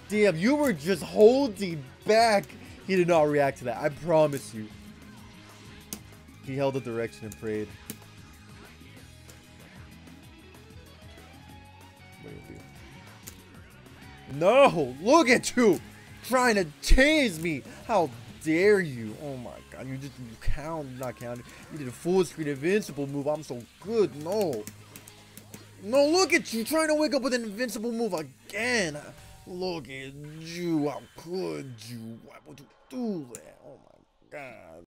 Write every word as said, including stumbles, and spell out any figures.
Damn, you were just holding back. He did not react to that. I promise you. He held the direction and prayed. What do you do? No! Look at you! Trying to chase me! How dare you? Oh my god, you just you count, not counting. You did a full screen invincible move. I'm so good. No. No, look at you trying to wake up with an invincible move again. Look at you. How could you? Why would you do that? Oh my god.